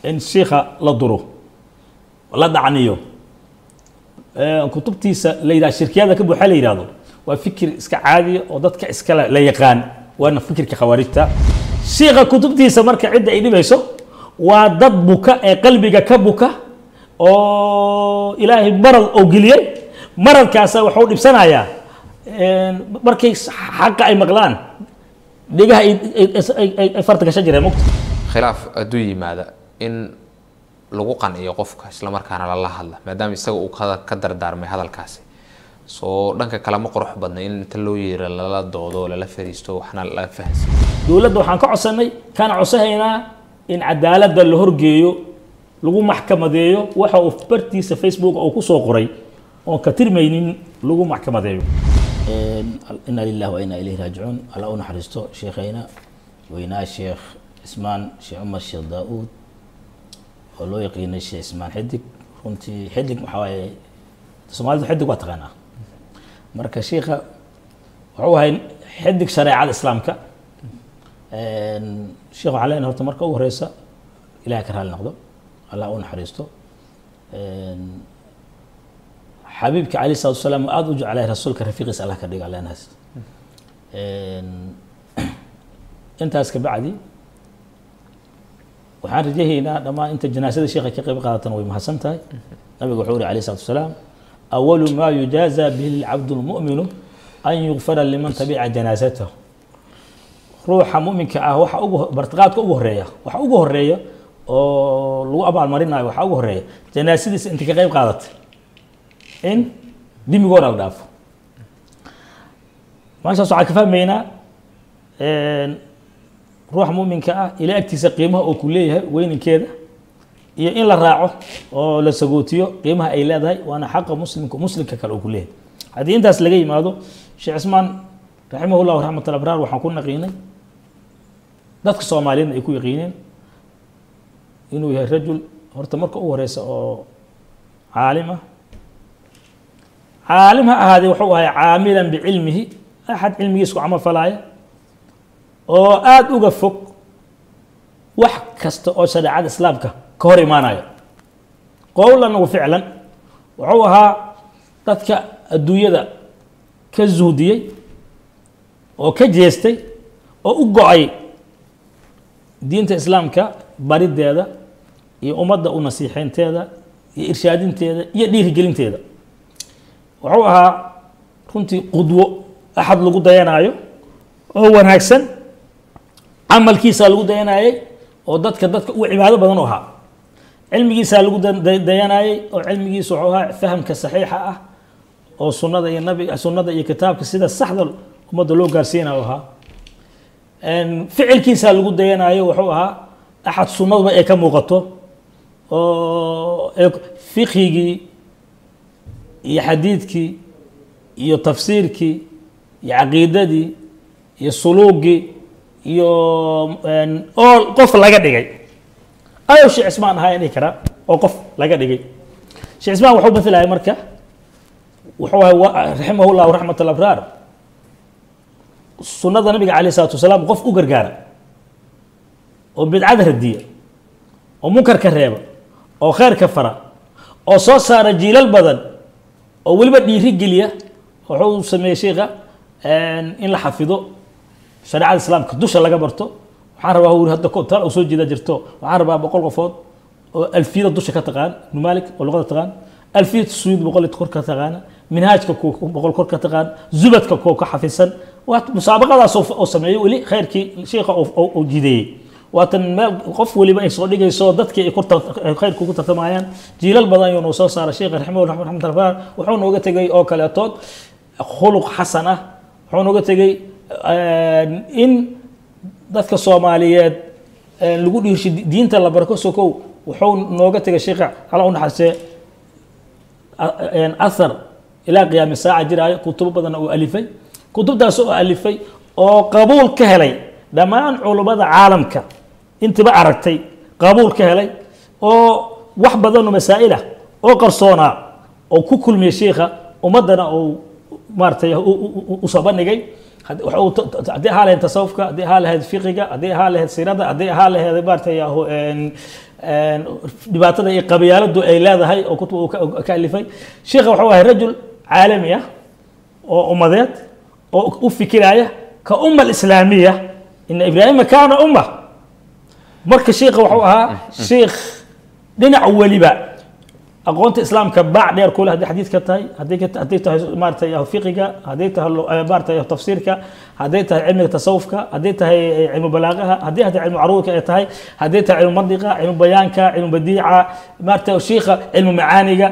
إن الشيخ لا ضره ولا دعنيه كتبتي ليدا الشركية ذا كبو حالي يرادو وفكر إسك عادي وضدك إسك لا يقان وأنا فكر كخوارجتا شيخ كتبتي سمرك عدة إيدي بيسو وضد بكاء قلبك كبكاء أو إلهي مرض أو قليل مرض كاسا وحول بسنة يا مركز حق أي مغلان ديجها فرتك شجرة مكت خلاف أدوي ماذا إن لوقان يقفك إسلام كان على الله هذا ما دام يسوي كدر دار من هذا الكاس دانك كلام قروح بدنا إن تلوير لا ضوضاء لا فريستو وحنا لا فهس دولة وحنا كعصني كان عصهنا إن عدالة الهرجيو لو محكمة ديو وحو في برتيس فيسبوك أو كسو قري أو كتير مينين لو محكمة ديو إن لله وإنا إليه راجعون على أن حرستو شيخينا وإنا الشيخ اسمان شيخ عمر الشيخ داود ولو يقين الشيخ اسمان حدك كنت حدك محاوي سومالي حدك واتغانا مركا شيخة وهو هاي حدك شريعة الإسلام كا الشيخ علينا هرت مركا ورئيسة إلهي كرها لنقضو الله أن حرستو حبيبك عليه الصلاة والسلام أدعو عليه رسولك رفيق يسألها كرديق على الناس أنت أسك بعدي وحان رجيه هنا لما أنت جنازة الشيخ كقيب قادة ومحسنتها نبي قحوري عليه الصلاة والسلام أول ما يجازى به العبد المؤمن أن يغفر لمن تبع جنازته روح مؤمن كأه وح أوجه برتقات أوجه ريا وح أوجه ريا أو لو أبع المرينا وح أوجه ريا جنازة أنت كقيب قادة إن دي مقول الداف ما شاء الله كفاية مينا روح مؤمن كأ إلى اكتساب قيمها أو كليها وين كذا إن لا راعه أو لا سقوطيه قيمها أي لا ذي وأنا حق مسلم ككل كليه هذه أنت أسلقي ماذا شيخ عثمان رحمه الله ورحمة الله الأبرار وحنكون قيني ذاتك الصوماليين يكون يقينين إنه يا رجل هرتمرك أو رئيس أو عالمها هذه وحوها عاملا بعلمه أحد علمه يسكو عمل فلاية أو آد أوقفك وح كست أو شريعة إسلامك كهوري مانايا قولا وفعلا وحوها تتك الدوية كالزودية أو كجيستي أو أقعي دينة إسلامك بريد هذا يأمد ونصيحين تهذا يإرشادين تهذا يديه جلين تهذا وحوها كنت قدوة أحد لقو ديانايو هو ناكسن عمل كيسا لقو ديانايو ودادك وعبادة بدنوها علمي كيسا لقو ديانايو وعلمي كيسا وحوها فهم كصحيحة أو سنة النبي سنة كتاب كسيدة الصحدة ومد لو قارسينا وها ان فعل كيسا لقو ديانايو وحوها أحد سنة بأي كموقته فقهي يا حديثك يا تفسيرك يا عقيدتي يا سلوكي يا أول قف لا قديجي أيوة شيء اسمان هاي نكرة أو قف لا قديجي شيء اسمان وحب مثل هاي مركة وحوه رحمه الله ورحمة الله الأبرار سنة النبي عليه الصلاة والسلام قف أجرجارة وبدعة هدية ومنكر كرهبة أو خير كفرة أو صار جيل البدن أو ولبا ديريجليا وحو سمي شيخا إن لا حفظه شريعة الإسلام كدوش laga barto waxaan rabaa uu hadda ko tal soo jeeda jirto waxaan rabaa boqol qofood oo alfiyada dusha ka taqaan Malik oo luqada taqaan alfiyada suud boqol kor ka taqaan minhaajka ko boqol kor ka taqaan zubadka ko ka xafisan waad musaabaqadaas oo sameeyay wali khayrkii sheekha oo jiiday waatan qof waliba ay soo dhigayso dadkii ay khayrku ku tartamayaan jiilal badan oo soo saara sheekha raximahullah rahmatullah wuxuu nooga tagay oo kale tood khuluq xasana wuxuu nooga tagay in dadka Soomaaliyeed lagu dhiirshi diinta la barako sokow wuxuu nooga tagay sheekha ala uu naxasay athar ila qiyaam saaca jiray kutub badan oo alifay kutubtaas oo alifay oo qabuul ka helay dhamaan culimada caalamka intiba aragtay qabuul ka helay oo wax badan oo masaa'il oo qarsoona oo ku kulmiyay sheekha umadana oo maartay u sabanigay haddii haalahayd tasawufka haddii haalahayd fiqiga haddii haalahayd siirada haddii haalahayd maartay dhibaatada iyo qabyaaladu ay leedahay oo kutub uu ka alifay sheekha wuxuu ahaa rajul caalami ah oo ummadeed oo u fikiraya ka umma islaamiya in ibraahim kaana umma marka sheekha wuxuu ahaa sheekh dhinac waliba aqoonta islaamka baac dheer ku leh xadiidka tahay hadii tahay maartay fiqiga hadii tahay maartay tafsiirka hadii tahay cilmiga tasawufka hadii tahay cilmu balaaqaha hadii tahay cilmu aruudka ay tahay hadii tahay cilmu mantiqa cilmu bayaanka cilmu badiica maartay sheekha cilmu macaaniga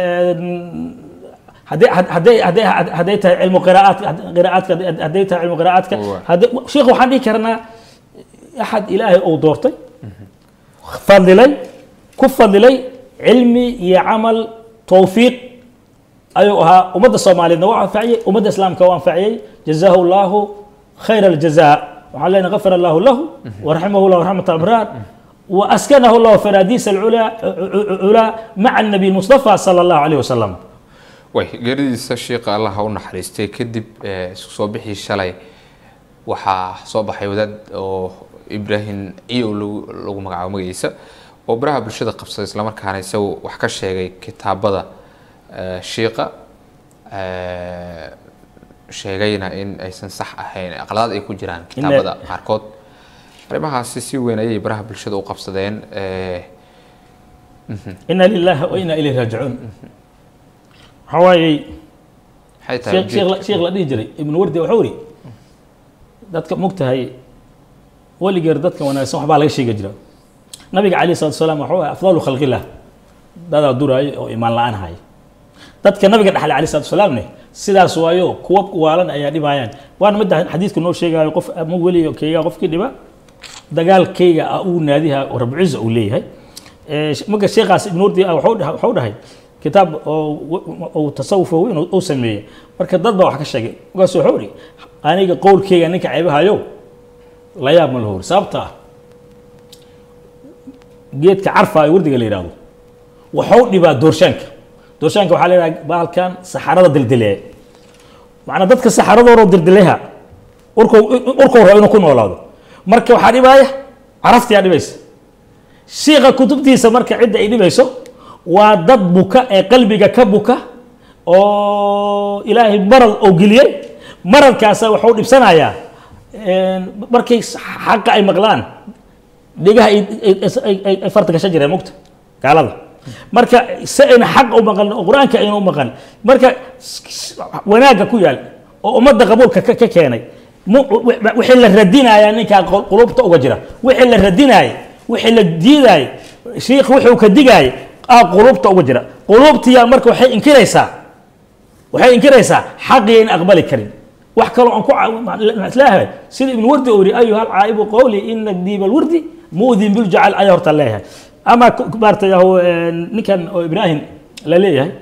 hadii tahay cilmu qiraa'atka hadii tahay cilmu qiraa'atka sheekha waxaan dhihi karnaa axad ilaahay uu doortay fadilay ku fadilay علمي يا عمل توفيق أيها أمد الصومالي نوع فعي أمد الإسلام كوان فعي جزاه الله خير الجزاء وعلينا غفر الله له ورحمه الله ورحمة الأبرار وأسكنه الله فراديس العلا مع النبي المصطفى صلى الله عليه وسلم. وي جريس الشيخ الله هون حريستي كدب صباحي الشلي وحا صباح يودد إبراهيم إيو لو مقعو مجيسة وبرها بالشدة قبصة إسلام كان يسوي وحكش شيء كتاب هذا شيقة شيء إن أيسن صح أحيان أغلاط يكون جيران كتاب هذا حركات ربما هسيسي وين أي برها بالشدة وقبصة دين إنا لله وإنا إليه راجعون حواي شيخ لا يجري ابن وردي وحوري دتك مقتهي ولي جردتك وأنا سمح بالله شيء جرا نبي عليه الصلاة والسلام وحوه أفضل خلق الله هذا دور أو إيمان لعن هاي dadka nabiga dhaxal cali sallallahu alayhi wasallam sidaas waayo kuwa waalan ayaa dhibayaan waan mid xadiisku noo sheegayo qof ma waliyo keega qofkii dhiba dagaalkeyga uu naadiha rabciisa uu leeyahay marka sheekhaas ibn urdi wuxuu dhahay kitaab oo tasawuf inuu uu sameeyay marka dad baa wax ka sheegay markaas wuxuu yiri aniga qowlkeyga ninka ceebahayo la yaab ma lahoor sababta geedka carfa ay wardiga la yiraahdo wuxuu dhibaa doorshaanka waxaa leeyahay baalkan saxarada dildilee macna dadka saxaradooda dildileha urko roo inuu ku noolaado marka waxa dhibaya carafti yaa dhibaysa sheekha kutubtiisa marka cid ay dhibayso waa dad buka ee qalbiga ka buka oo ilaahay marad oo geliyay maradkaas wuxuu dhibsanayaa markay xaq ay maqlaan dhigaha ay farta ka shajireen mugta gaalada marka sayna xaq u maqan quraanka aynu u maqan marka wanaaga ku yaal oo umada qabuulka ka keenay wixii la radinaya ninka qulubta uga jira wixii la radinay wixii la diiday sheekh wuxuu ka digay qulubta uga jira qulubtiya marka waxay inkiraysaa xaqeen aqbali karin wax kale oo ku islaahay sida ibn wardi uri ayuha al-aaibu qawli inna diib al-wardi muudin bil ja'al ay horta leeyahay ama baartay oo ninkan oo ibraahim la leeyahay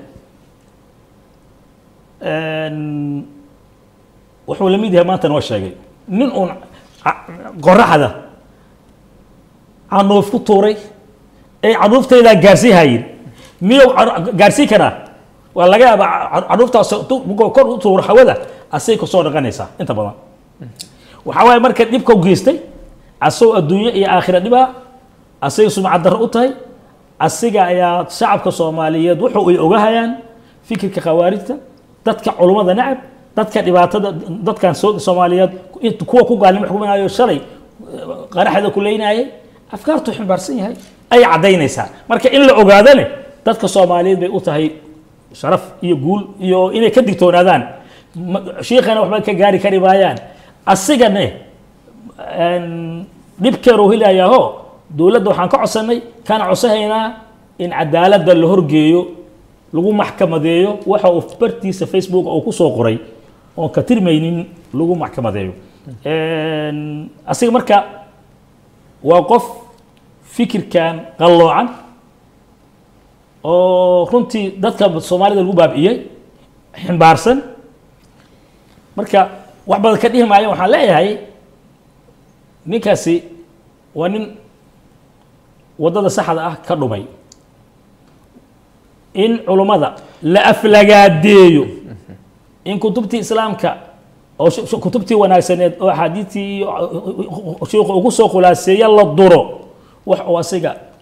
wuxuu lamid yahay maanta noo sheegay nin uu qoraxda aanoof ku tuuray ee caruuftayda gaarsiihayn miyuu gaarsi karaa waa laga yaabaa caruuftaas kor u tuuro hawada asay ku soo dhaqanaysaa inta badan waxa waaye marka dhibka u geystay asoo adduunyo iyo aakhira dhibaa asay sumcad dar u tahay asiga ayaa shacabka Soomaaliyeed wuxuu ay ogahayaan fikirka khawaarijta dadka culimada nacab dadka dhibaatada dadkan Soomaaliyeed kuwa ku gaalnimo xukumayo shalay qaraxda ku leeynayay afkaartu ximbaarsan yahay ay cadaynaysaa marka in la ogaadane dadka Soomaaliyeed bay u tahay sharaf iyo guul iyo inay ka digtoonaadaan sheekhana waxba ka gaari kari baayaan asigane dhibkeeru hilayaho dawladda waxaan ka codsanay kana codsahaynaa in cadaaladda la horgeeyo lagu maxkamadeeyo waxa uu bartiisa Facebook oo ku soo qoray oo ka tirmaynin lagu maxkamadeeyo asiga marka waa qof fikirkan qaloocan oo runtii dadka Soomaalida lagu baabiyay ximbaarsan marka wax badan ka dhihmaayo waxaan leeyahay ninkaasi waa nin wadada saxda ah ka dhumay in culimada la aflagaadeeyo in kutubtii islaamka oo kutubtii wanaagsaneed oo xadiithii sheekhu ugu soo khulaaseeyay la duro wax oo asiga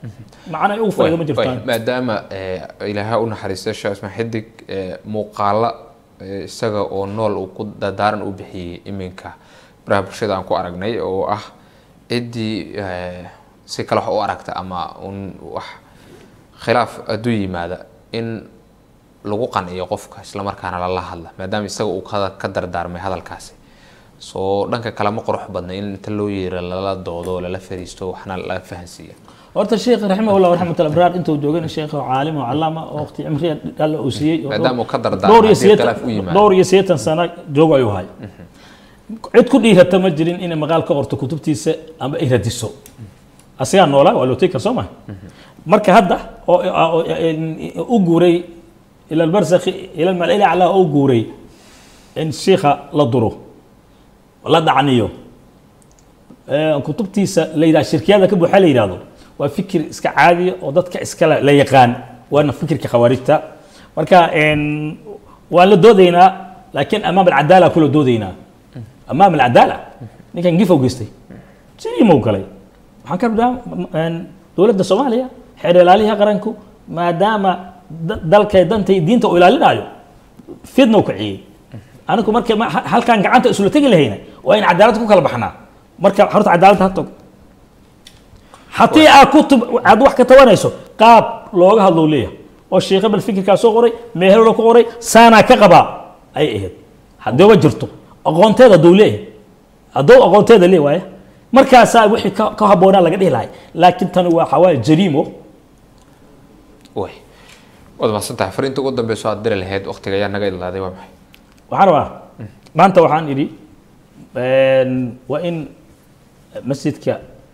macna ay ugu faa'iido ma jirtaan maadaama ilaahay u naxariistay Sheekh Ismaan Xidig muuqaala isaga oo nool uu ku dadaaran u bixiyay iminka baraha bulshada aan ku aragnay oo ah cidii si kale wax u aragta ama wax khilaaf aduu yimaada in lagu qanciyo qofka isla markaana la hadla maadaama isaga uu ka dardaarmay hadalkaasi soo dhanka kale ma qurux badna in inta loo yeero lala doodo lala fariisto waxna la fahansiiyo horta sheekh rahimahullah rahmatul abrar intuu joogay sheekh caalim oo calaama oo waqti cimriga alla uu siiyay maadaama uu ka dardaarmay dhowr iyo 80 sano joogayo hay cid ku dhiirata ma jirin in maqaal ka qorto kutubtiisa ama ay radiso asiga noola waa loo teekar Soomaa marka hadda oo u guuray ila al-barzakh ila al-mal'ila ala u guuray in sheekha la duro la dacniyo kutubtiisa leeyda shirkiyada ka buuxa leeyado waa fikir iska caadi oo dadka iska la yaqaan waana fikirka khawarijta marka waa la doodeynaa laakiin amaam al-adala kullu doodeynaa amaam al-adala ninkan gifo geystay sidii ma galay waxaan ka rabaa dawladda Soomaaliya xeer ilaaliyaha qaranku maadaama dalka dantay diinta oo ilaalinayo fidno ku ciid anaku marka halkan gacanta isla tagi lahayna waa in cadaalad ku kala baxnaa marka horta cadaalad ha tag hatii kutub aad wax ka tawanayso qaab looga hadlo leeyahay oo sheekha bal fikirka soo qoray meehel loo qoray saana ka qaba ay ahayd hadaba jirto aqoonteeda dawladda adoo aqoonteeda leeyahay markaas wixii ka haboona laga dhihi laakiin tan waa xawaal jariimo way wada ma santa fariinta ugu dambayso aad dir lahayd waqtiga ayaa naga ilaaday waa maxay waxaan rabaa maanta waxaan idhi waa in masjidka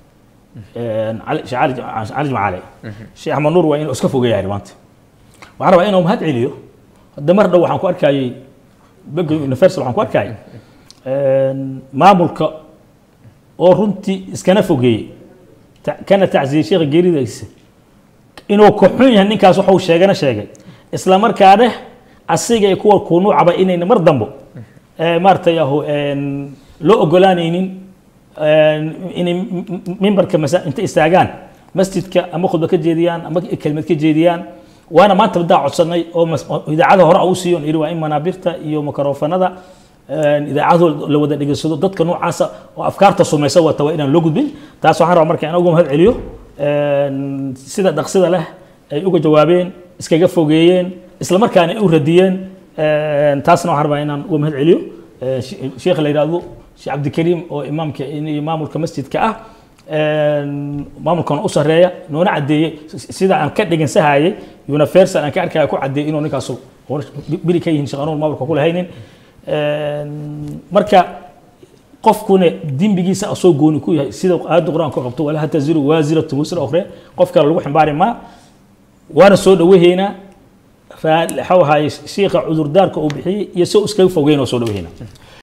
علي معالي شيخ أحمد نور وين أسكفوا جاي يعني مانت وعرف إنهم هاد عليو الدمر ده وحنكو أركاي بقى نفرس وحنكو أركاي ما ملك أورنتي إسكنفوا جاي كان تعزي شيخ جيري دايس إنه كحين هني كاسو حوش شاجنا شاجع إسلام كاره السيجا يكون كونو عبا إني نمر دمبو مرت ياهو لو أقولانين إن منبر كمسا أنت استعجان مسجد كأما خذ كجديان أما كلمة كجديان وأنا ما تبدأ عصرني أو إذا عاد هراء أوسيون إلوا إما نابرتا يو مكروفنا هذا إذا عادوا لو ده يجلسوا ضد كانوا عصا وأفكار تصوم يسوى توائنا لوجد بين تاسو حرام مركي أنا أقوم هذا عليو سيدا دقسيدا له يوجد جوابين إسكجا فوجيين إسلام مركان أورديين تاسنا حرباينا أقوم هذا عليو شيخ اللي يرادو شيخ عبد الكريم أو إمام المسجد كأه مامل كان أسر ريا نونا عدي سيدا أن كده جنسه هاي يونفرس أنا كأركي أكو عدي إنه نكاسو بيري كي ينشغلون مامل كقول هينين مركا قف كونه دين بيجي سأسوق جون كوي سيدا هذا القرآن كقبته ولا هتزير وازرة وزر أخرى قف كان لوح باري ما وأنا سود وهنا فحوا هاي شيخ عذر دارك أو بحي يسوق سكيف فوقين وسود وهنا